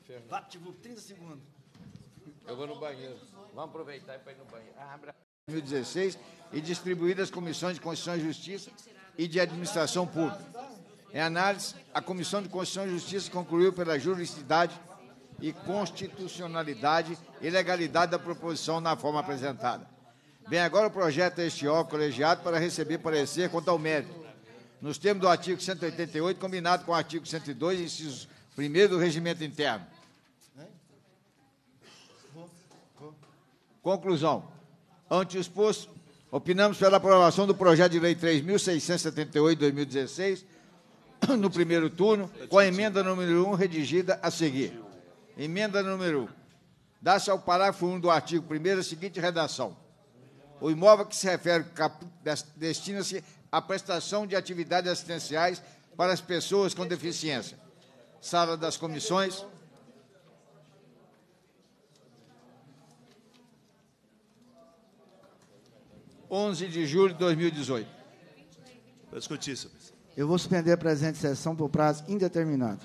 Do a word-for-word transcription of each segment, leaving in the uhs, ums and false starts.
VaptVup, trinta segundos. Eu vou no banheiro. Vamos aproveitar para ir no banheiro. Abra. dois mil e dezesseis e distribuídas às comissões de Constituição e Justiça e de Administração Pública. Em análise, a Comissão de Constituição e Justiça concluiu pela juridicidade e constitucionalidade e legalidade da proposição na forma apresentada. Vem agora o projeto este órgão colegiado para receber parecer quanto ao mérito, nos termos do artigo cento e oitenta e oito, combinado com o artigo cento e dois, inciso primeiro do Regimento Interno. Conclusão. Ante o exposto, opinamos pela aprovação do projeto de lei três mil seiscentos e setenta e oito, de dois mil e dezesseis, no primeiro turno, com a emenda número um redigida a seguir. Emenda número um. Dá-se ao parágrafo único do artigo primeiro a seguinte redação. O imóvel que se refere destina-se à prestação de atividades assistenciais para as pessoas com deficiência. Sala das Comissões. onze de julho de dois mil e dezoito. Para discutir, senhor presidente. Eu vou suspender a presente sessão por prazo indeterminado.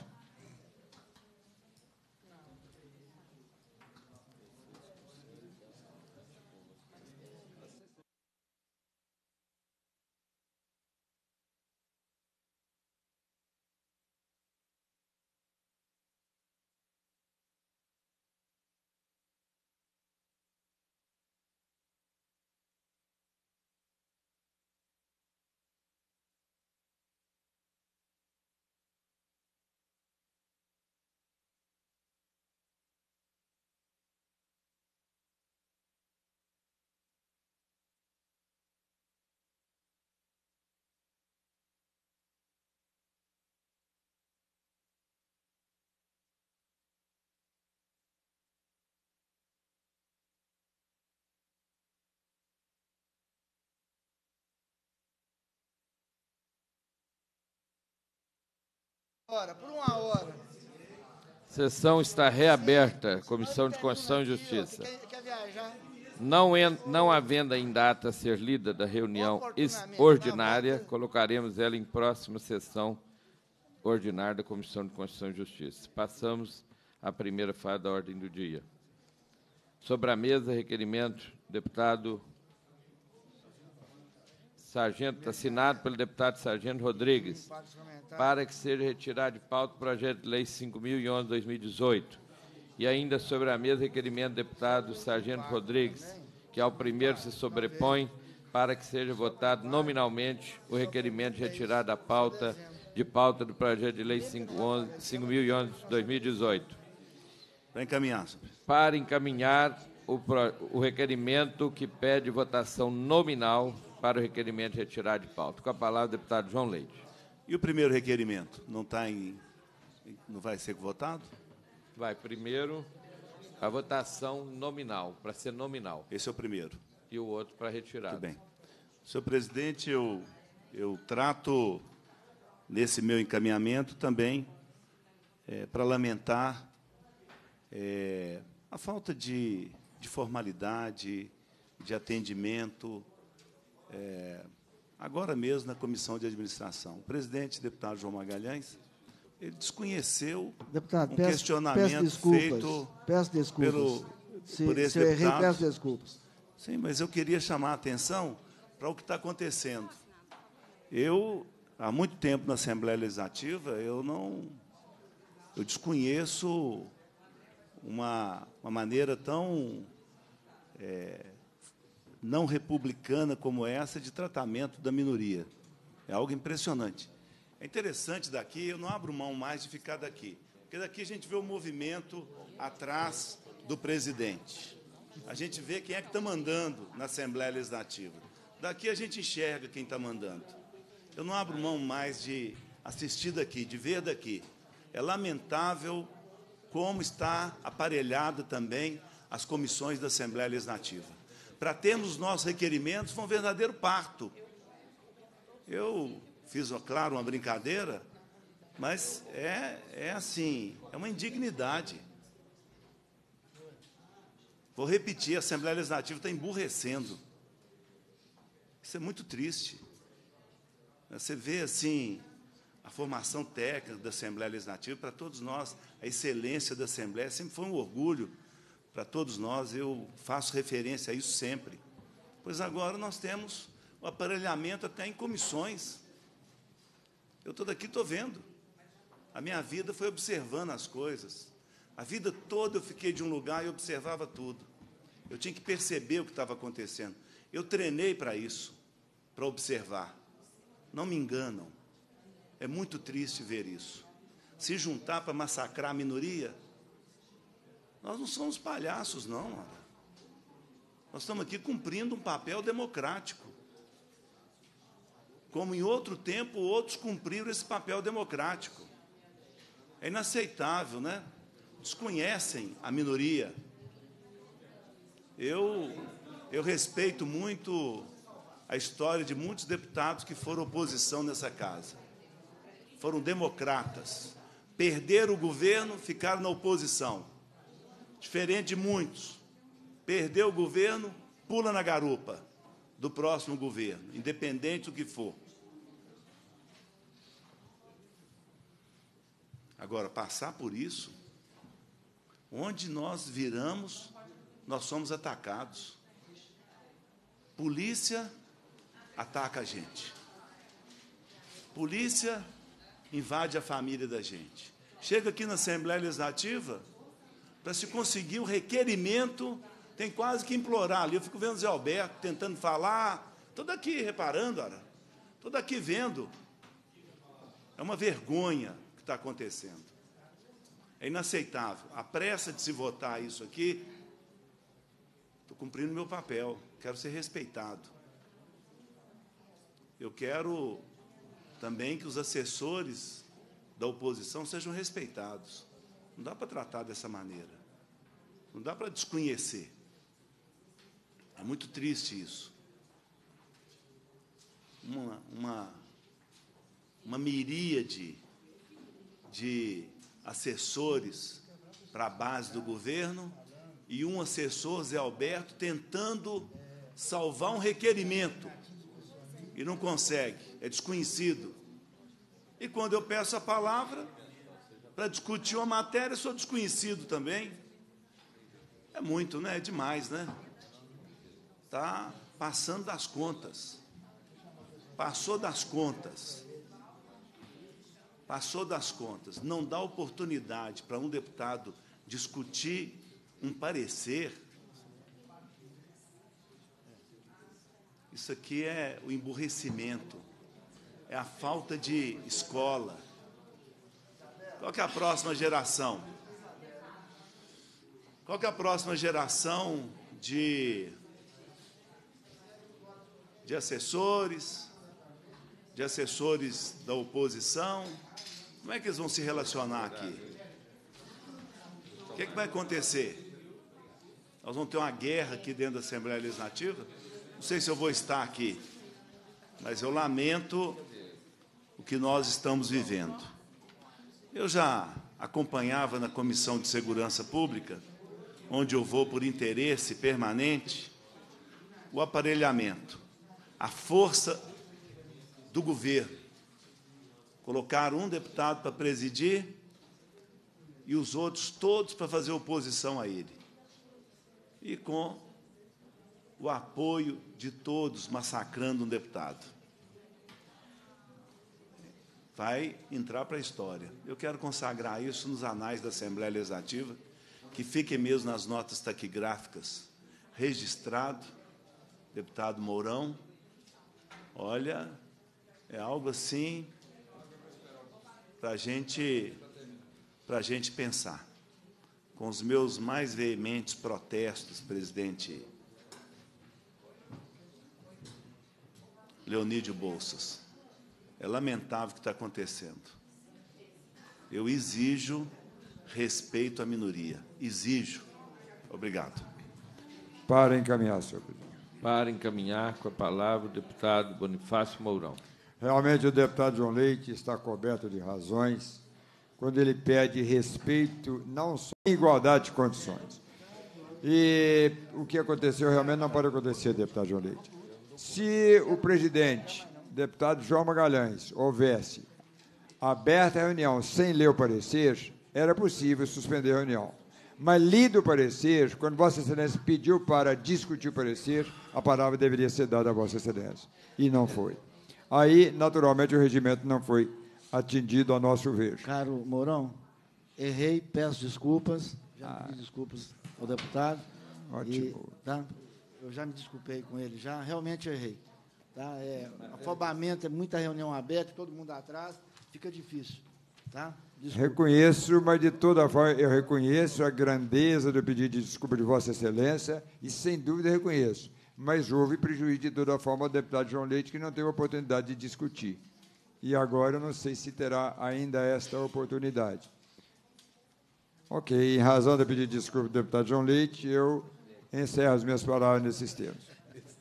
Hora, por uma hora. Sessão está reaberta. Comissão de Constituição e Justiça. Não, en, não havendo em data a ser lida da reunião ordinária, colocaremos ela em próxima sessão ordinária da Comissão de Constituição e Justiça. Passamos à primeira fase da ordem do dia. Sobre a mesa, requerimento, deputado Sargento, assinado pelo deputado Sargento Rodrigues, para que seja retirado de pauta o projeto de lei cinco mil e onze, dois mil e dezoito. E ainda sobre a mesa, requerimento do deputado Sargento Rodrigues, que ao primeiro se sobrepõe, para que seja votado nominalmente o requerimento de retirada da pauta, de pauta do projeto de lei cinco mil e onze, dois mil e dezoito. Para encaminhar, senhor presidente. Para encaminhar o, pro, o requerimento que pede votação nominal para o requerimento de retirada de pauta. Com a palavra, o deputado João Leite. E o primeiro requerimento? Não está em. Não vai ser votado? Vai primeiro a votação nominal, para ser nominal. Esse é o primeiro. E o outro para retirada. Muito bem. Senhor presidente, eu, eu trato, nesse meu encaminhamento, também é, para lamentar é, a falta de, de formalidade, de atendimento, é, agora mesmo na Comissão de Administração. O presidente, deputado João Magalhães, ele desconheceu deputado, um peço, questionamento peço desculpas, feito peço desculpas. Pelo, se, por esse se eu errei, deputado. peço desculpas. Sim, mas eu queria chamar a atenção para o que está acontecendo. Eu, há muito tempo na Assembleia Legislativa, eu não, eu desconheço uma, uma maneira tão é, não republicana como essa de tratamento da minoria. É algo impressionante. É interessante daqui, eu não abro mão mais de ficar daqui, porque daqui a gente vê o movimento atrás do presidente. A gente vê quem é que está mandando na Assembleia Legislativa. Daqui a gente enxerga quem está mandando. Eu não abro mão mais de assistir daqui, de ver daqui. É lamentável como está aparelhada também as comissões da Assembleia Legislativa. Para termos nossos requerimentos, foi um verdadeiro parto. Eu fiz, claro, uma brincadeira, mas é, é assim, é uma indignidade. Vou repetir, a Assembleia Legislativa está emburrecendo. Isso é muito triste. Você vê, assim, a formação técnica da Assembleia Legislativa, para todos nós, a excelência da Assembleia sempre foi um orgulho para todos nós, eu faço referência a isso sempre. Pois agora nós temos o aparelhamento até em comissões. Eu estou daqui, estou vendo. A minha vida foi observando as coisas. A vida toda eu fiquei de um lugar e observava tudo. Eu tinha que perceber o que estava acontecendo. Eu treinei para isso, para observar. Não me enganam. É muito triste ver isso. Se juntar para massacrar a minoria, nós não somos palhaços, não. Ora. Nós estamos aqui cumprindo um papel democrático. Como em outro tempo, outros cumpriram esse papel democrático. É inaceitável, né? Desconhecem a minoria. Eu, eu respeito muito a história de muitos deputados que foram oposição nessa casa. Foram democratas. Perderam o governo, ficaram na oposição. Diferente de muitos. Perdeu o governo, pula na garupa do próximo governo, independente do que for. Agora, passar por isso, onde nós viramos, nós somos atacados. Polícia ataca a gente. Polícia invade a família da gente. Chega aqui na Assembleia Legislativa, para se conseguir o requerimento, tem quase que implorar ali. Eu fico vendo o Zé Alberto tentando falar, estou daqui reparando, ora, estou daqui vendo. É uma vergonha o que está acontecendo. É inaceitável. A pressa de se votar isso aqui, estou cumprindo meu papel, quero ser respeitado. Eu quero também que os assessores da oposição sejam respeitados. Não dá para tratar dessa maneira. Não dá para desconhecer. É muito triste isso. Uma, uma, uma miríade de assessores para a base do governo e um assessor, Zé Alberto, tentando salvar um requerimento e não consegue, é desconhecido. E quando eu peço a palavra para discutir uma matéria, sou desconhecido também. É muito, né? É demais, né? Está passando das contas. Passou das contas. Passou das contas. Não dá oportunidade para um deputado discutir um parecer. Isso aqui é o emburrecimento. É a falta de escola. Qual que é a próxima geração? Qual que é a próxima geração de, de assessores, de assessores da oposição? Como é que eles vão se relacionar aqui? O que é que vai acontecer? Nós vamos ter uma guerra aqui dentro da Assembleia Legislativa? Não sei se eu vou estar aqui, mas eu lamento o que nós estamos vivendo. Eu já acompanhava na Comissão de Segurança Pública, onde eu vou por interesse permanente, o aparelhamento, a força do governo. Colocar um deputado para presidir e os outros todos para fazer oposição a ele. E com o apoio de todos massacrando um deputado. Vai entrar para a história. Eu quero consagrar isso nos anais da Assembleia Legislativa, que fique mesmo nas notas taquigráficas, registrado, deputado Mourão. Olha, é algo assim para a gente, para a gente pensar. Com os meus mais veementes protestos, presidente Leonídio Bolsas, é lamentável o que está acontecendo. Eu exijo respeito à minoria. Exijo. Obrigado. Para encaminhar, senhor presidente. Para encaminhar com a palavra o deputado Bonifácio Mourão. Realmente, o deputado João Leite está coberto de razões quando ele pede respeito, não só em igualdade de condições. E o que aconteceu realmente não pode acontecer, deputado João Leite. Se o presidente, deputado João Magalhães, houvesse aberta a reunião sem ler o parecer, era possível suspender a reunião. Mas, lido o parecer, quando Vossa Excelência pediu para discutir o parecer, a palavra deveria ser dada a Vossa Excelência. E não foi. Aí, naturalmente, o regimento não foi atendido a nosso ver. Caro Mourão, errei, peço desculpas. Já ah. pedi desculpas ao deputado. Ótimo. E, tá? Eu já me desculpei com ele, já. Realmente errei. Tá? É, afobamento, é muita reunião aberta, todo mundo atrás, fica difícil. Tá? Desculpa. Reconheço, mas de toda forma eu reconheço a grandeza do pedido de desculpa de Vossa Excelência e, sem dúvida, reconheço. Mas houve prejuízo de toda forma ao deputado João Leite, que não teve a oportunidade de discutir. E agora eu não sei se terá ainda esta oportunidade. Ok, em razão do pedido de desculpa do deputado João Leite, eu encerro as minhas palavras nesses termos.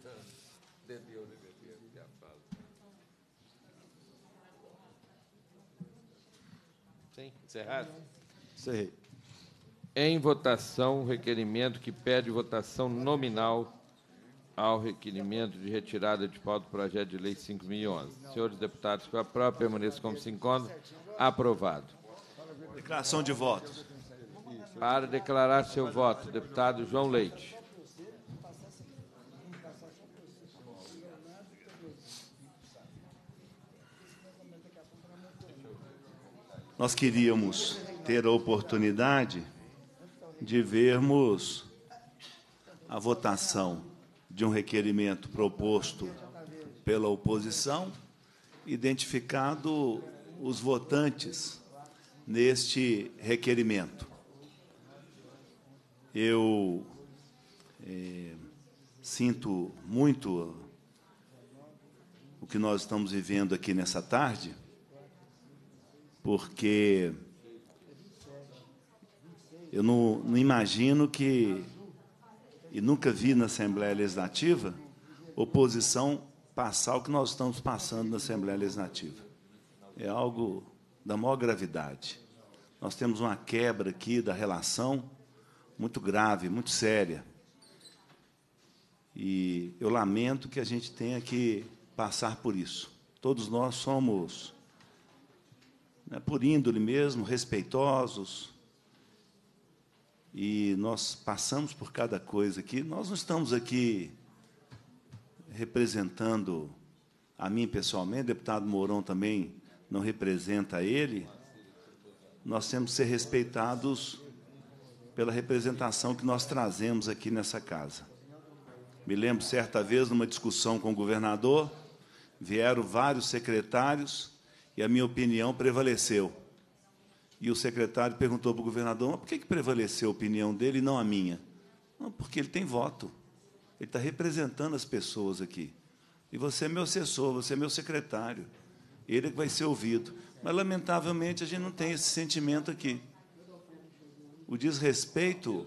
Encerrado? Encerrei. Em votação, o requerimento que pede votação nominal ao requerimento de retirada de pauta do projeto de lei cinco mil e onze. Senhores deputados, que aprovam, permaneçam como se encontram. Aprovado. Declaração de votos. Para declarar seu voto, deputado João Leite. Nós queríamos ter a oportunidade de vermos a votação de um requerimento proposto pela oposição, identificado os votantes neste requerimento. Eu é, sinto muito o que nós estamos vivendo aqui nessa tarde, porque eu não, não imagino que, e nunca vi na Assembleia Legislativa, oposição passar o que nós estamos passando na Assembleia Legislativa. É algo da maior gravidade. Nós temos uma quebra aqui da relação muito grave, muito séria. E eu lamento que a gente tenha que passar por isso. Todos nós somos, né, por índole mesmo, respeitosos, e nós passamos por cada coisa aqui. Nós não estamos aqui representando a mim pessoalmente, o deputado Mourão também não representa ele. Nós temos que ser respeitados pela representação que nós trazemos aqui nessa casa. Me lembro, certa vez, numa discussão com o governador, vieram vários secretários e a minha opinião prevaleceu. E o secretário perguntou para o governador, mas por que que prevaleceu a opinião dele e não a minha? Não, porque ele tem voto. Ele está representando as pessoas aqui. E você é meu assessor, você é meu secretário. Ele é que vai ser ouvido. Mas, lamentavelmente, a gente não tem esse sentimento aqui. O desrespeito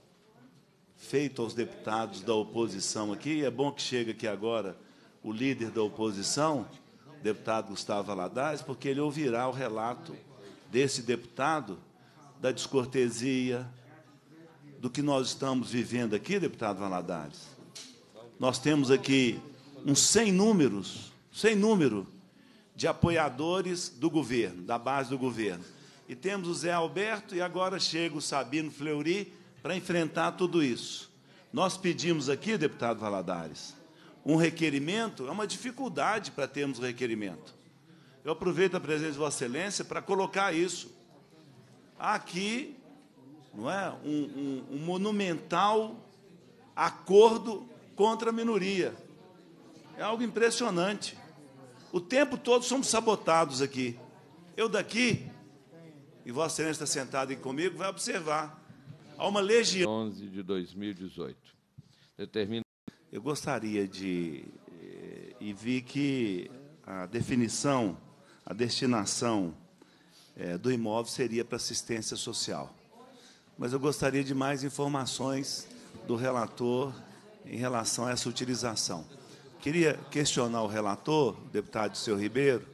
feito aos deputados da oposição aqui, e é bom que chegue aqui agora o líder da oposição, o deputado Gustavo Valadares, porque ele ouvirá o relato desse deputado da descortesia, do que nós estamos vivendo aqui, deputado Valadares. Nós temos aqui uns cem números, sem número, de apoiadores do governo, da base do governo. E temos o Zé Alberto e agora chega o Sabino Fleury para enfrentar tudo isso. Nós pedimos aqui, deputado Valadares, um requerimento, é uma dificuldade para termos um requerimento. Eu aproveito a presença de Vossa Excelência para colocar isso. Há aqui, não é, um, um, um monumental acordo contra a minoria. É algo impressionante. O tempo todo somos sabotados aqui. Eu daqui, e Vossa Excelência está sentado aqui comigo, vai observar. Há uma legião... onze de dois mil e dezoito. Determina... Eu gostaria de... E vi que a definição, a destinação é, do imóvel seria para assistência social. Mas eu gostaria de mais informações do relator em relação a essa utilização. Queria questionar o relator, o deputado senhor Ribeiro,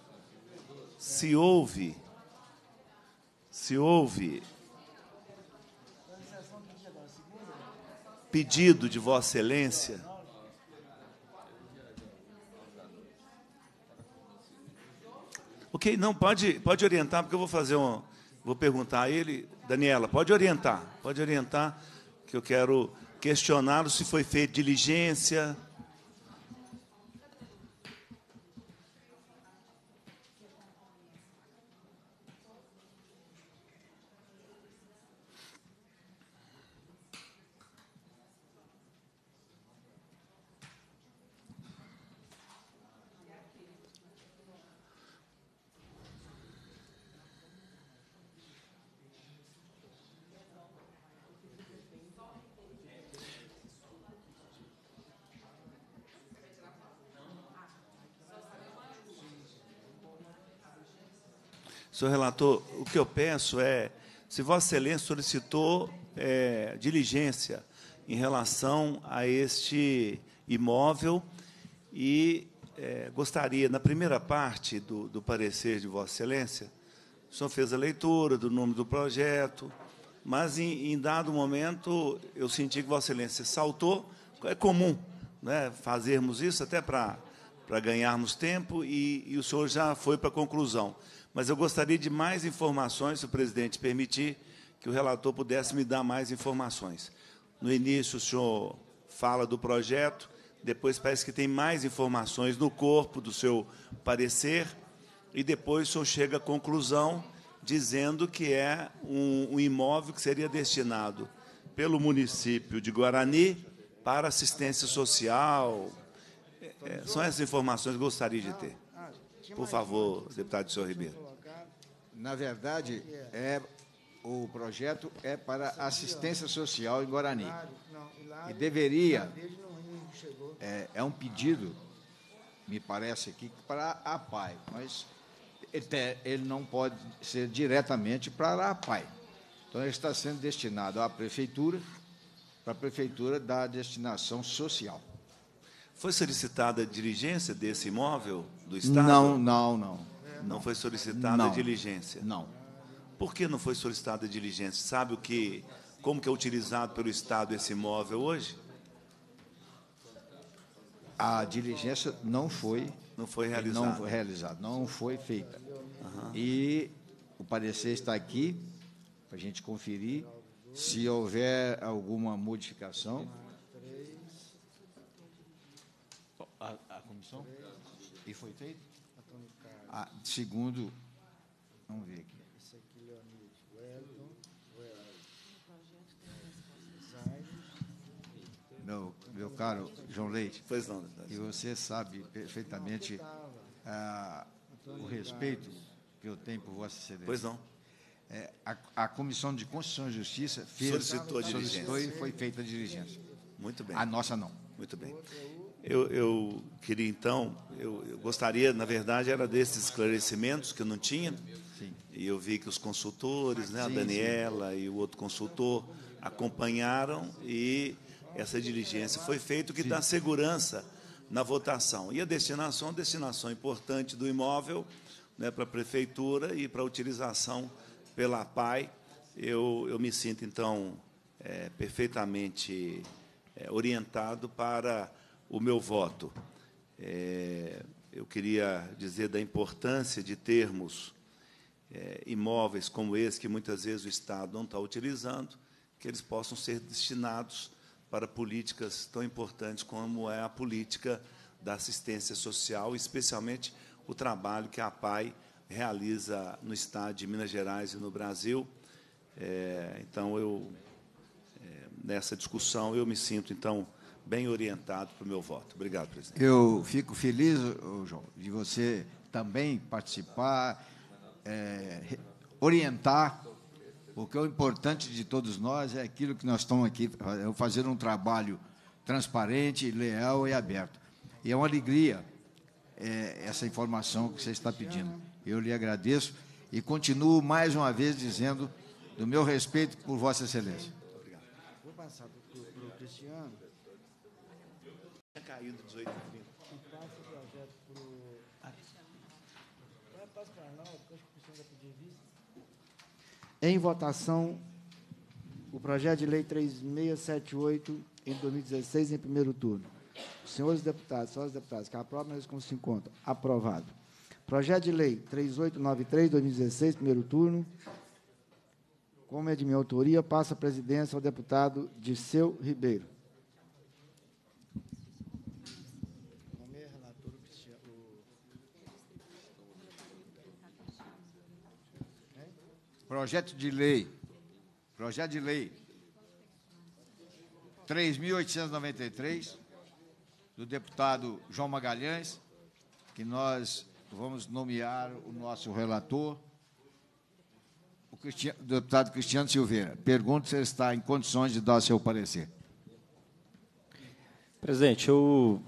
se houve, se houve pedido de Vossa Excelência Ok, não, pode, pode orientar, porque eu vou fazer um... Vou perguntar a ele. Daniela, pode orientar, pode orientar, que eu quero questioná-lo se foi feita diligência. Senhor relator, o que eu peço é, se Vossa Excelência solicitou é, diligência em relação a este imóvel e é, gostaria, na primeira parte do, do parecer de Vossa Excelência, o senhor fez a leitura do nome do projeto, mas, em, em dado momento, eu senti que Vossa Excelência saltou. É comum, né, fazermos isso até para para ganharmos tempo, e, e o senhor já foi para a conclusão. Mas eu gostaria de mais informações, se o presidente permitir, que o relator pudesse me dar mais informações. No início, o senhor fala do projeto, depois parece que tem mais informações no corpo do seu parecer, e depois o senhor chega à conclusão dizendo que é um, um imóvel que seria destinado pelo município de Guarani para assistência social. É, são essas informações que eu gostaria de ter. Por favor, deputado senhor Ribeiro. Na verdade, é, o projeto é para assistência social em Guarani. E deveria, é, é um pedido, me parece aqui, para a APAI, mas ele não pode ser diretamente para a APAI. Então, ele está sendo destinado à prefeitura, para a prefeitura da destinação social. Foi solicitada a diligência desse imóvel do Estado? Não, não, não. Não foi solicitada não, a diligência? Não. Por que não foi solicitada a diligência? Sabe o que, como que é utilizado pelo Estado esse imóvel hoje? A diligência não foi... Não foi realizada. Não foi realizada, não foi feita. Uhum. E o parecer está aqui, para a gente conferir. Se houver alguma modificação... A, a comissão? E foi feito? Ah, segundo... Vamos ver aqui. Meu, meu caro João Leite, pois não, e você sabe perfeitamente ah, o respeito que eu tenho por Vossa Excelência. Pois não. É, a, a Comissão de Constituição e Justiça fez, solicitou, solicitou e foi feita a diligência. Muito bem. A nossa não. Muito bem. Eu, eu queria, então, eu, eu gostaria, na verdade, era desses esclarecimentos que eu não tinha, sim. E eu vi que os consultores, né, a Daniela sim. E o outro consultor acompanharam e essa diligência foi feita, o que sim. Dá segurança na votação. E a destinação, a destinação importante do imóvel, né, para a prefeitura e para a utilização pela APAI. Eu, eu me sinto, então, é, perfeitamente é, orientado para o meu voto. É, eu queria dizer da importância de termos é, imóveis como esse, que muitas vezes o Estado não está utilizando, que eles possam ser destinados para políticas tão importantes como é a política da assistência social, especialmente o trabalho que a APAI realiza no Estado de Minas Gerais e no Brasil. É, então, eu, é, nessa discussão, eu me sinto, então, bem orientado para o meu voto. Obrigado, presidente. Eu fico feliz, João, de você também participar, é, orientar, porque o importante de todos nós é aquilo que nós estamos aqui, fazer um trabalho transparente, leal e aberto. E é uma alegria é, essa informação que você está pedindo. Eu lhe agradeço e continuo mais uma vez dizendo do meu respeito por Vossa Excelência. Obrigado. Vou passar para o Cristiano. Tinha caído dezoito e trinta. Passa o projeto para o... Passa para nós, porque acho que o senhor vai pedir vista. Em votação, o projeto de lei três mil seiscentos e setenta e oito, em dois mil e dezesseis, em primeiro turno. Senhores deputados, senhoras deputadas, que aprovam, mas como se encontra. Aprovado. Projeto de Lei três mil oitocentos e noventa e três, dois mil e dezesseis, primeiro turno. Como é de minha autoria, passa a presidência ao deputado Dirceu Ribeiro. Projeto de lei, projeto de lei três mil oitocentos e noventa e três, do deputado João Magalhães, que nós vamos nomear o nosso relator, o, Cristiano, o deputado Cristiano Silveira. Pergunto se ele está em condições de dar seu parecer. Presidente, eu...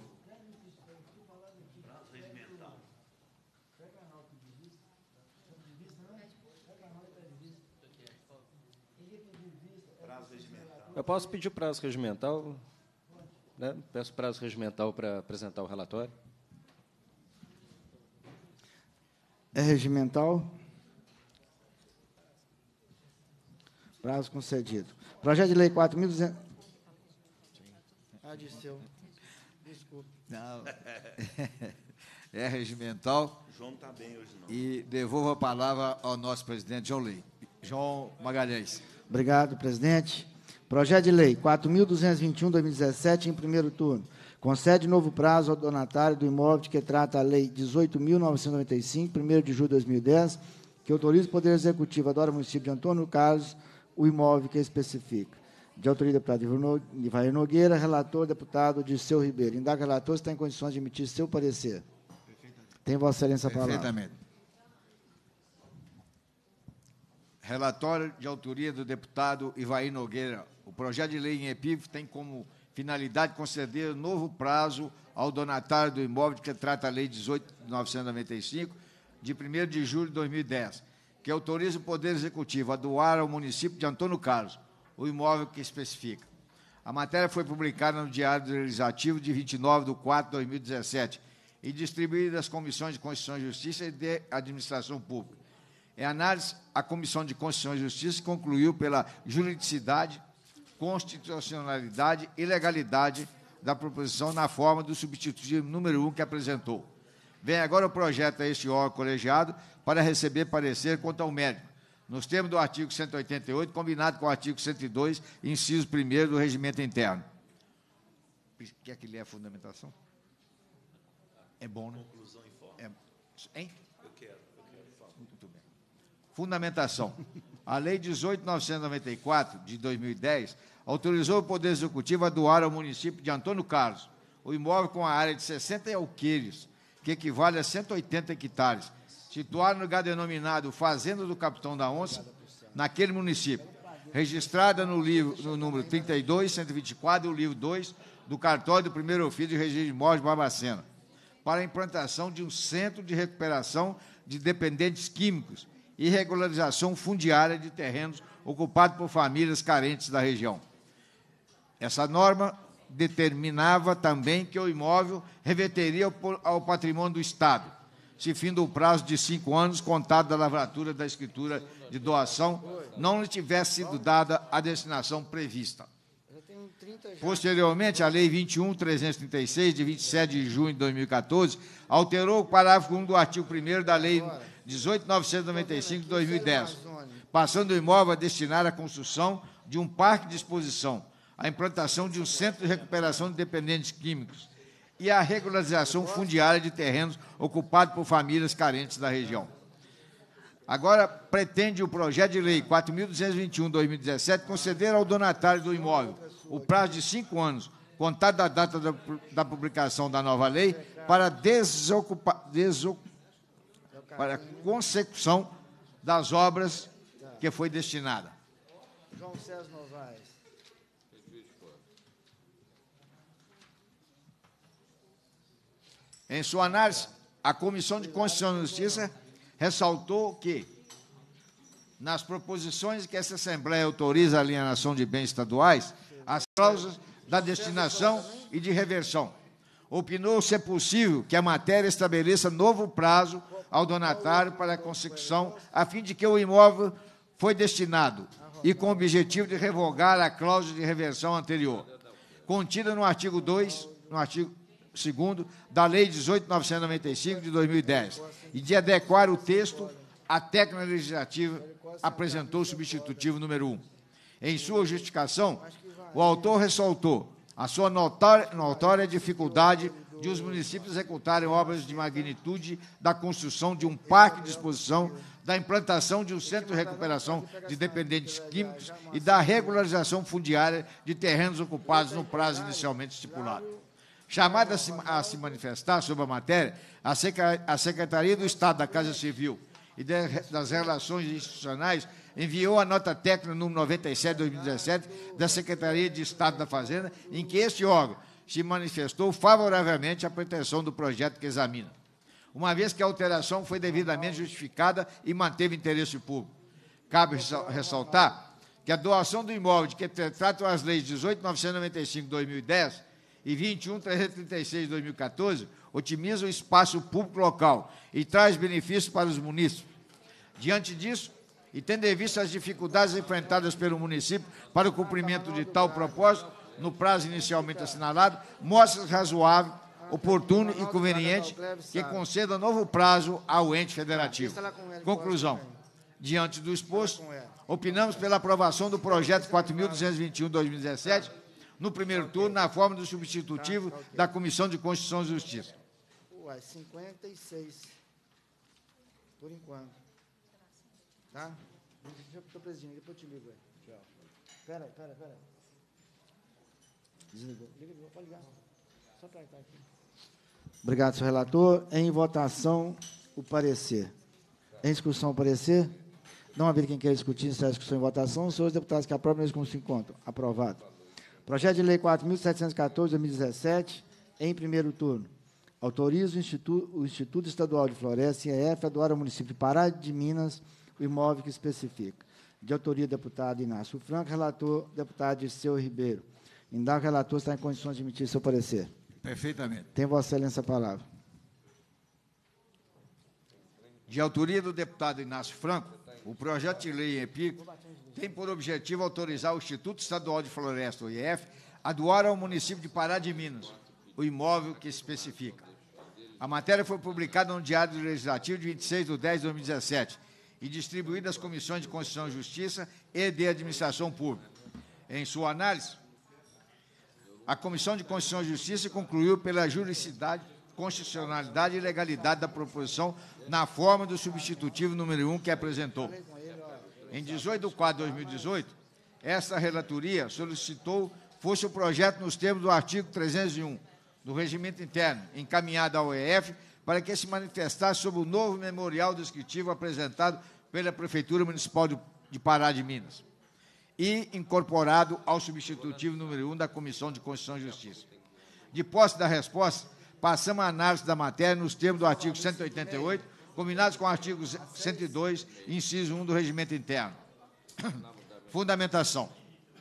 Eu posso pedir prazo regimental, né? Peço prazo regimental para apresentar o relatório. É regimental? Prazo concedido. Projeto de Lei quatro mil e duzentos... Ah, Dirceu. Desculpe. Não. É regimental. João não está bem hoje, não. E devolvo a palavra ao nosso presidente João Lei. João Magalhães. Obrigado, presidente. Projeto de Lei quatro mil duzentos e vinte e um, dois mil e dezessete, em primeiro turno. Concede novo prazo ao donatário do imóvel de que trata a Lei dezoito mil novecentos e noventa e cinco, primeiro de julho de dois mil e dez, que autoriza o Poder Executivo a do município de Antônio Carlos o imóvel que especifica. De autoria do deputado Ivair Nogueira, relator, deputado Dirceu Ribeiro. Indaga o relator se está em condições de emitir seu parecer. Tem Vossa Excelência a palavra. Perfeitamente. Relatório de autoria do deputado Ivair Nogueira. O projeto de lei em epígrafo tem como finalidade conceder novo prazo ao donatário do imóvel de que trata a Lei dezoito mil novecentos e noventa e cinco, de primeiro de julho de dois mil e dez, que autoriza o Poder Executivo a doar ao município de Antônio Carlos o imóvel que especifica. A matéria foi publicada no Diário Legislativo de vinte e nove de quatro de dois mil e dezessete e distribuída às comissões de Constituição e Justiça e de Administração Pública. Em análise, a Comissão de Constituição e Justiça concluiu pela juridicidade, constitucionalidade e legalidade da proposição na forma do substitutivo número um que apresentou. Vem agora o projeto a este órgão colegiado para receber parecer quanto ao mérito, nos termos do artigo cento e oitenta e oito, combinado com o artigo cento e dois, inciso primeiro do Regimento Interno. Quer que lê a fundamentação? É bom, né? Conclusão em forma. É, hein? Eu quero, eu quero. Muito bem. Fundamentação. A Lei dezoito mil novecentos e noventa e quatro, de dois mil e dez, autorizou o Poder Executivo a doar ao município de Antônio Carlos o imóvel com a área de sessenta alqueires, que equivale a cento e oitenta hectares, situado no lugar denominado Fazenda do Capitão da Onça, naquele município, registrada no, livro, no número trinta e dois, cento e vinte e quatro, do livro dois, do cartório do primeiro ofício de registro de imóveis de Barbacena, para a implantação de um centro de recuperação de dependentes químicos e regularização fundiária de terrenos ocupados por famílias carentes da região. Essa norma determinava também que o imóvel reverteria ao patrimônio do Estado, se findo o prazo de cinco anos contado da lavratura da escritura de doação não lhe tivesse sido dada a destinação prevista. Posteriormente, a Lei vinte e um mil trezentos e trinta e seis, de vinte e sete de junho de dois mil e quatorze, alterou o parágrafo um do artigo primeiro da Lei dezoito mil novecentos e noventa e cinco, de dois mil e dez, passando o imóvel a destinar a construção de um parque de exposição, a implantação de um centro de recuperação de dependentes químicos e a regularização fundiária de terrenos ocupados por famílias carentes da região. Agora, pretende o projeto de lei quatro mil duzentos e vinte e um, de dois mil e dezessete, conceder ao donatário do imóvel o prazo de cinco anos, contado da data da, da publicação da nova lei, para, desocupa, desocup, para a consecução das obras que foi destinada. João César Novaes. Em sua análise, a Comissão de Constituição e Justiça ressaltou que, nas proposições que essa Assembleia autoriza a alienação de bens estaduais, as cláusulas da destinação e de reversão, opinou ser possível que a matéria estabeleça novo prazo ao donatário para a consecução, a fim de que o imóvel foi destinado e com o objetivo de revogar a cláusula de reversão anterior, contida no artigo dois, no artigo segundo da Lei dezoito mil novecentos e noventa e cinco, de dois mil e dez, e de adequar o texto à técnica legislativa, apresentou o substitutivo número um. Em sua justificação, o autor ressaltou a sua notória, notória dificuldade de os municípios executarem obras de magnitude da construção de um parque de exposição, da implantação de um centro de recuperação de dependentes químicos e da regularização fundiária de terrenos ocupados no prazo inicialmente estipulado. Chamada a se, a se manifestar sobre a matéria, a Secretaria do Estado da Casa Civil e de, das Relações Institucionais enviou a nota técnica número noventa e sete, dois mil e dezessete, da Secretaria de Estado da Fazenda, em que este órgão se manifestou favoravelmente à pretensão do projeto que examina, uma vez que a alteração foi devidamente justificada e manteve interesse público. Cabe ressaltar que a doação do imóvel de que tratam as leis dezoito mil novecentos e noventa e cinco, de dois mil e dez e vinte e um, trezentos e trinta e seis, de dois mil e quatorze otimiza o espaço público local e traz benefícios para os munícipes. Diante disso, e tendo em vista as dificuldades enfrentadas pelo município para o cumprimento de tal propósito, no prazo inicialmente assinalado, mostra razoável, oportuno e conveniente que conceda novo prazo ao ente federativo. Conclusão. Diante do exposto, opinamos pela aprovação do projeto quatro mil duzentos e vinte e um, de dois mil e dezessete, no primeiro turno, na forma do substitutivo da Comissão de Constituição e Justiça. Uai, cinquenta e seis, por enquanto. Tá? Estou presidindo, depois eu te ligo. Tchau. Espera aí, espera aí, espera aí. Desligou. Liga, pode ligar. Só para cá aqui. Obrigado, senhor relator. Em votação, o parecer. Em discussão, o parecer. Não haver quem queira discutir, encerra a discussão em votação. Os senhores deputados que aprovam, eles como se encontram. Aprovado. Projeto de Lei quatro mil setecentos e quatorze, de dois mil e dezessete, em primeiro turno. Autoriza o Instituto, o Instituto Estadual de Floresta, I E F, a doar ao município de Pará de Minas o imóvel que especifica. De autoria, deputado Inácio Franco, relator, deputado Dirceu Ribeiro. Indago, o relator está em condições de emitir seu parecer. Perfeitamente. Tem Vossa Excelência a palavra. De autoria do deputado Inácio Franco, o projeto de lei em epico tem por objetivo autorizar o Instituto Estadual de Floresta, o I E F, a doar ao município de Pará de Minas o imóvel que especifica. A matéria foi publicada no Diário Legislativo de vinte e seis de dez de dois mil e dezessete e distribuída às comissões de Constituição e Justiça e de Administração Pública. Em sua análise, a Comissão de Constituição e Justiça concluiu pela juridicidade, constitucionalidade e legalidade da proposição na forma do substitutivo número um que apresentou. Em dezoito de quatro de dois mil e dezoito, esta relatoria solicitou fosse o projeto nos termos do artigo trezentos e um do Regimento Interno, encaminhado ao E F, para que se manifestasse sobre o novo memorial descritivo apresentado pela Prefeitura Municipal de Pará de Minas e incorporado ao substitutivo número um da Comissão de Constituição e Justiça. De posse da resposta, passamos a análise da matéria nos termos do artigo cento e oitenta e oito, combinados com o artigo cento e dois, inciso um do Regimento Interno. Fundamentação.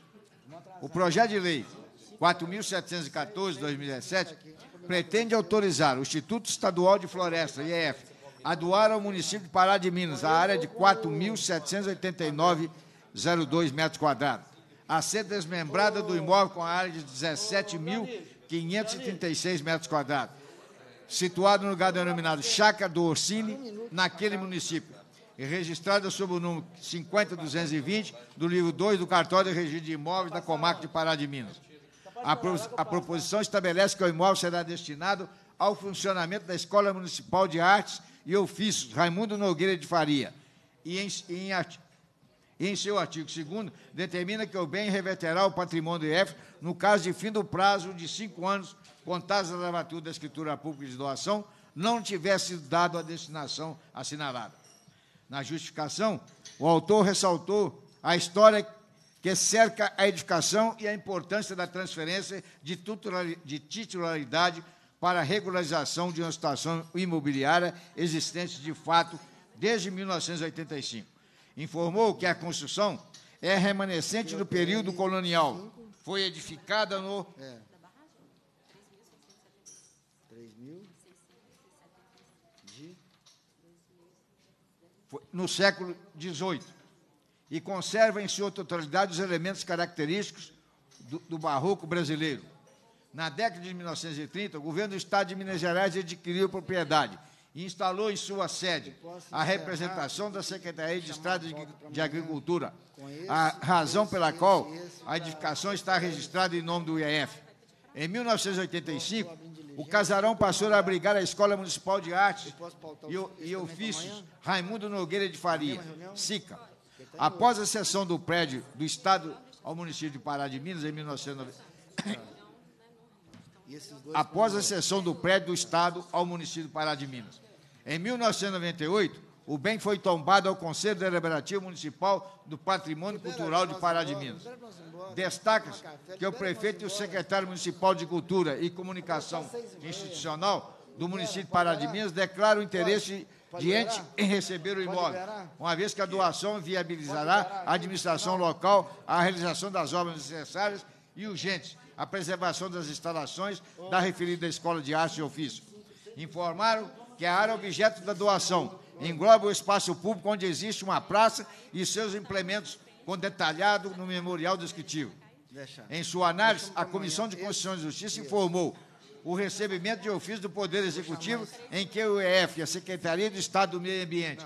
O projeto de lei quatro mil setecentos e quatorze, de dois mil e dezessete, pretende autorizar o Instituto Estadual de Floresta, I E F, a doar ao município de Pará de Minas a área de quatro mil setecentos e oitenta e nove vírgula zero dois metros quadrados, a ser desmembrada do imóvel com a área de dezessete mil quinhentos e trinta e seis metros quadrados, situado no lugar denominado Chácara do Orsini, naquele município, e registrada sob o número cinquenta mil duzentos e vinte do livro dois do Cartório de Registro de Imóveis da Comarca de Pará de Minas. A, pro, a proposição estabelece que o imóvel será destinado ao funcionamento da Escola Municipal de Artes e Ofícios Raimundo Nogueira de Faria, e em, em, em seu artigo segundo, determina que o bem reverterá ao patrimônio do I E F no caso de fim do prazo de cinco anos, contados da lavatura da escritura pública de doação, não tivesse sido dado a destinação assinalada. Na justificação, o autor ressaltou a história que cerca a edificação e a importância da transferência de titularidade para a regularização de uma situação imobiliária existente de fato desde mil novecentos e oitenta e cinco. Informou que a construção é remanescente do período colonial. Foi edificada no... É. no século dezoito, e conserva em sua totalidade os elementos característicos do, do barroco brasileiro. Na década de mil novecentos e trinta, o governo do Estado de Minas Gerais adquiriu a propriedade e instalou em sua sede a representação da Secretaria de Estado de Agricultura, a razão pela qual a edificação está registrada em nome do I E F. Em mil novecentos e oitenta e cinco, o casarão passou a abrigar a Escola Municipal de Artes e Ofícios Raimundo Nogueira de Faria, SICA. Após a cessão do prédio do Estado ao município de Pará de Minas, em mil novecentos e noventa, após a cessão do prédio do Estado ao município de Pará de Minas. Em mil novecentos e noventa e oito, o bem foi tombado ao Conselho Deliberativo Municipal do Patrimônio Cultural de Pará de Minas. Destaca-se que o prefeito e o secretário municipal de Cultura e Comunicação Institucional do município de Pará de Minas declaram o interesse de ente em receber o imóvel, uma vez que a doação viabilizará a administração local, a realização das obras necessárias e urgentes, a preservação das instalações da referida Escola de Arte e Ofício. Informaram que a área objeto da doação engloba o espaço público onde existe uma praça e seus implementos, com detalhado no memorial descritivo. Em sua análise, a Comissão de Constituição e Justiça informou o recebimento de ofício do Poder Executivo em que o I E F e a Secretaria de Estado do Meio Ambiente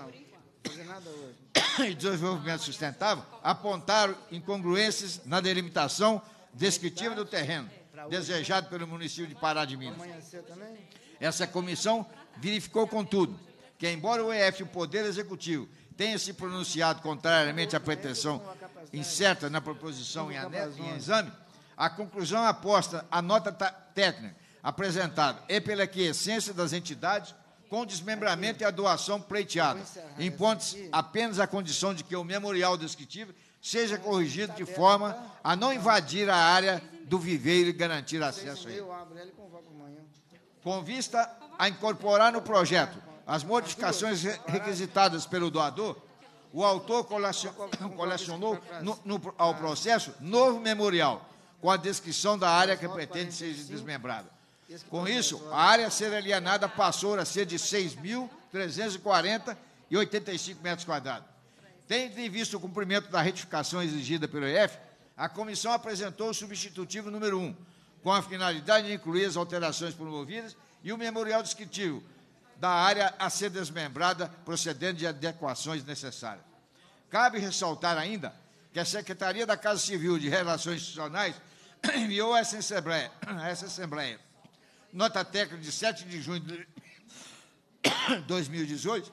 e Desenvolvimento Sustentável apontaram incongruências na delimitação descritiva do terreno, desejado pelo município de Pará de Minas. Essa comissão verificou, contudo, que, embora o I E F e o Poder Executivo tenham se pronunciado contrariamente à pretensão incerta na proposição em, em exame, a conclusão aposta a nota técnica apresentada é pela quiescência das entidades com desmembramento e a doação pleiteada, impondo-se apenas a condição de que o memorial descritivo seja corrigido de forma a não invadir a área do viveiro e garantir acesso a ele. Com vista a incorporar no projeto as modificações requisitadas pelo doador, o autor colecionou no, no, ao processo novo memorial, com a descrição da área que pretende ser desmembrada. Com isso, a área a ser alienada passou a ser de seis mil trezentos e quarenta vírgula oitenta e cinco metros quadrados. Tendo em vista o cumprimento da retificação exigida pelo I E F, a comissão apresentou o substitutivo número um, com a finalidade de incluir as alterações promovidas e o memorial descritivo da área a ser desmembrada, procedendo de adequações necessárias. Cabe ressaltar ainda que a Secretaria da Casa Civil de Relações Institucionais enviou a essa Assembleia, a essa Assembleia nota técnica de sete de junho de dois mil e dezoito,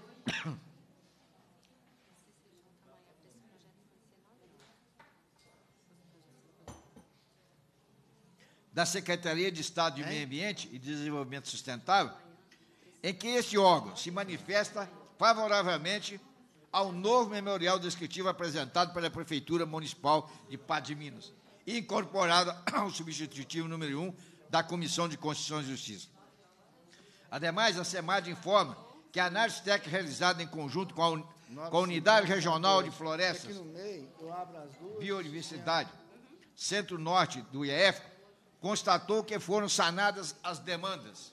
da Secretaria de Estado de Meio Ambiente e Desenvolvimento Sustentável, em que este órgão se manifesta favoravelmente ao novo memorial descritivo apresentado pela Prefeitura Municipal de Pará de Minas e incorporado ao substitutivo número um da Comissão de Constituição e Justiça. Ademais, a SEMAD informa que a análise técnica realizada em conjunto com a, un... com a Unidade Regional de Florestas, Biodiversidade, Centro-Norte do I E F, constatou que foram sanadas as demandas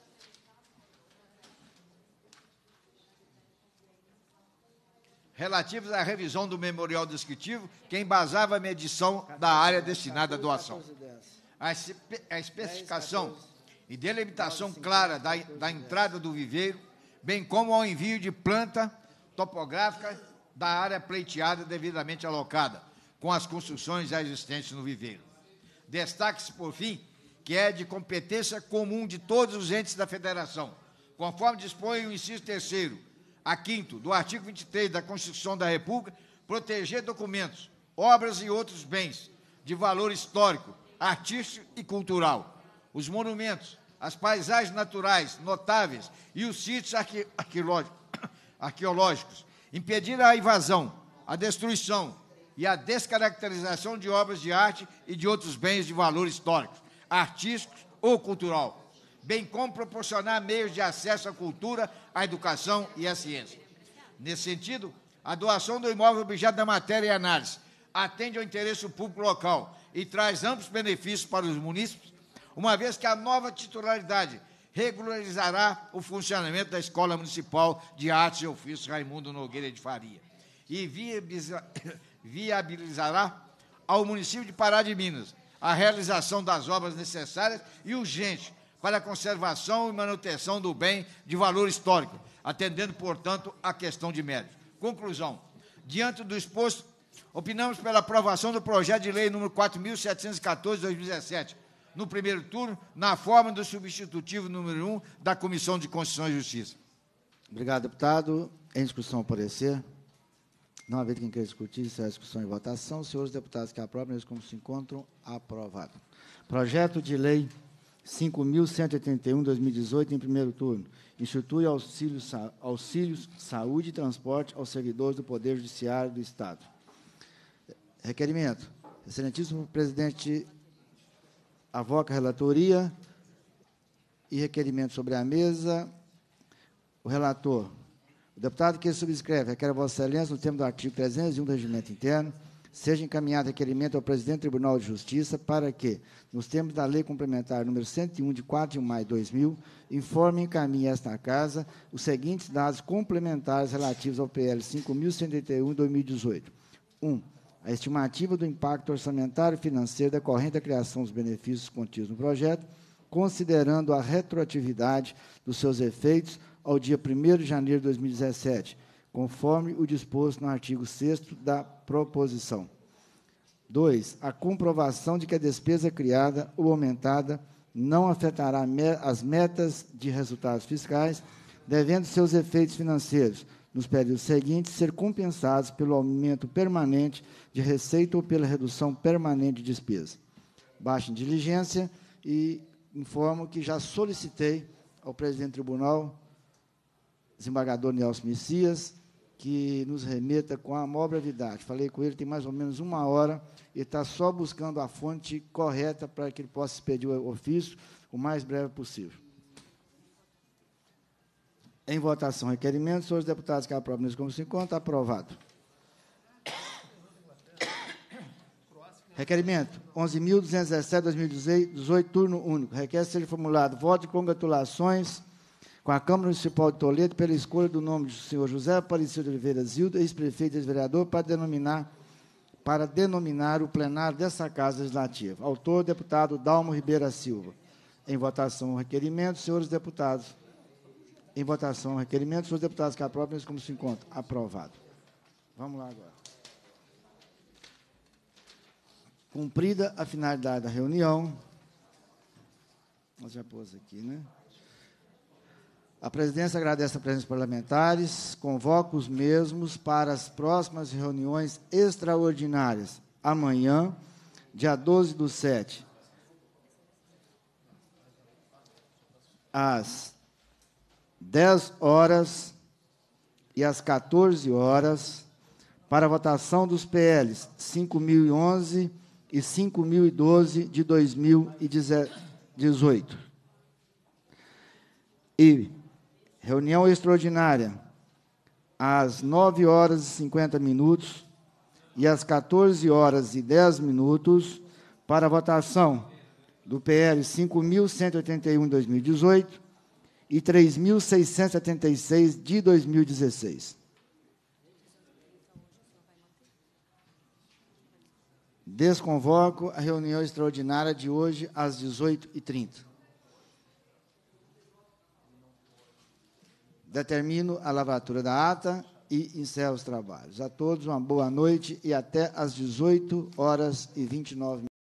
relativas à revisão do memorial descritivo, que embasava a medição da área destinada à doação. A, espe a especificação e delimitação clara da, da entrada do viveiro, bem como ao envio de planta topográfica da área pleiteada devidamente alocada, com as construções já existentes no viveiro. Destaque-se, por fim, que é de competência comum de todos os entes da Federação, conforme dispõe o inciso terceiro a quinto do artigo vinte e três da Constituição da República, proteger documentos, obras e outros bens de valor histórico, artístico e cultural, os monumentos, as paisagens naturais notáveis e os sítios arque arqueológicos, impedir a invasão, a destruição e a descaracterização de obras de arte e de outros bens de valor histórico, artístico ou cultural, bem como proporcionar meios de acesso à cultura, à educação e à ciência. Nesse sentido, a doação do imóvel objeto da matéria e análise atende ao interesse público local e traz amplos benefícios para os munícipes, uma vez que a nova titularidade regularizará o funcionamento da Escola Municipal de Artes e Ofícios Raimundo Nogueira de Faria e viabilizará ao município de Pará de Minas a realização das obras necessárias e urgentes para a conservação e manutenção do bem de valor histórico, atendendo, portanto, à questão de méritos. Conclusão. Diante do exposto, opinamos pela aprovação do projeto de lei número quatro mil setecentos e quatorze, de dois mil e dezessete, no primeiro turno, na forma do substitutivo número um da Comissão de Constituição e Justiça. Obrigado, deputado. Em discussão, parecer. Não havendo quem queira discutir, será discussão e votação. Senhores deputados que aprovam, eles como se encontram, aprovado. Projeto de lei cinco mil cento e oitenta e um, de dois mil e dezoito, em primeiro turno. Institui auxílios, auxílios, saúde e transporte aos servidores do Poder Judiciário do Estado. Requerimento. Excelentíssimo presidente, avoca a relatoria e requerimento sobre a mesa. O relator. O deputado que subscreve requer a Vossa Excelência, no termo do artigo trezentos e um do Regimento Interno, seja encaminhado requerimento ao presidente do Tribunal de Justiça para que, nos termos da Lei Complementar número cento e um, de quatro de maio de dois mil, informe e encaminhe a esta Casa os seguintes dados complementares relativos ao P L cinco mil cento e oitenta e um, de dois mil e dezoito. um. A estimativa do impacto orçamentário e financeiro decorrente da criação dos benefícios contidos no projeto, considerando a retroatividade dos seus efeitos ao dia primeiro de janeiro de dois mil e dezessete, conforme o disposto no artigo sexto da proposição. dois. A comprovação de que a despesa criada ou aumentada não afetará as metas de resultados fiscais, devendo seus efeitos financeiros, nos períodos seguintes, ser compensados pelo aumento permanente de receita ou pela redução permanente de despesa. Baixo em diligência e informo que já solicitei ao presidente do tribunal, desembargador Nelson Messias, que nos remeta com a maior brevidade. Falei com ele tem mais ou menos uma hora e está só buscando a fonte correta para que ele possa expedir o ofício o mais breve possível. Em votação, requerimento. Senhores deputados que aprovam nesse como se encontra, aprovado. Requerimento onze mil duzentos e dezessete, dois mil e dezoito, turno único. Requer ser formulado voto de congratulações com a Câmara Municipal de Toledo pela escolha do nome do senhor José Aparecido de Oliveira Zildo, ex-prefeito e ex-vereador, para denominar, para denominar o plenário dessa Casa Legislativa. Autor, deputado Dalmo Ribeira Silva. Em votação, o requerimento. Senhores deputados, em votação, o requerimento. Senhores deputados que aprovam, como se encontra. Aprovado. Vamos lá agora. Cumprida a finalidade da reunião, nós já pôs aqui, né? A presidência agradece a presença dos parlamentares, convoca os mesmos para as próximas reuniões extraordinárias. Amanhã, dia doze do sete, às dez horas e às quatorze horas, para a votação dos P Ls cinco mil e onze e cinco mil e doze de dois mil e dezoito. E reunião extraordinária às nove horas e cinquenta minutos e às quatorze horas e dez minutos para a votação do P L cinco mil cento e oitenta e um de dois mil e dezoito e três mil seiscentos e setenta e seis de dois mil e dezesseis. Desconvoco a reunião extraordinária de hoje às dezoito e trinta. Determino a lavratura da ata e encerro os trabalhos. A todos uma boa noite e até às dezoito horas e vinte e nove minutos.